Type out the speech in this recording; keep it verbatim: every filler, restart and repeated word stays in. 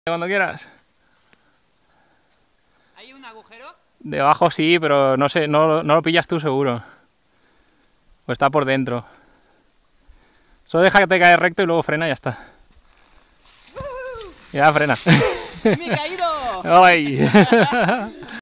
Cuando quieras. ¿Hay un agujero? Debajo sí, pero no sé, no, no lo pillas tú seguro. O está por dentro. Solo deja que te cae recto y luego frena y ya está. Ya frena. ¡Me he caído! ¡Ay!